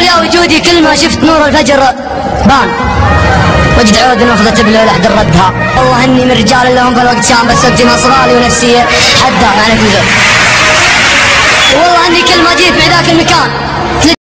يا وجودي كل ما شفت نور الفجر بان، وجد عود واخذت بليل احد ردها. والله اني من رجال لهم في الوقت شام، بس وقتي مصرالي ونفسي حدا يعني كل. والله اني كل ما جيت في ذاك المكان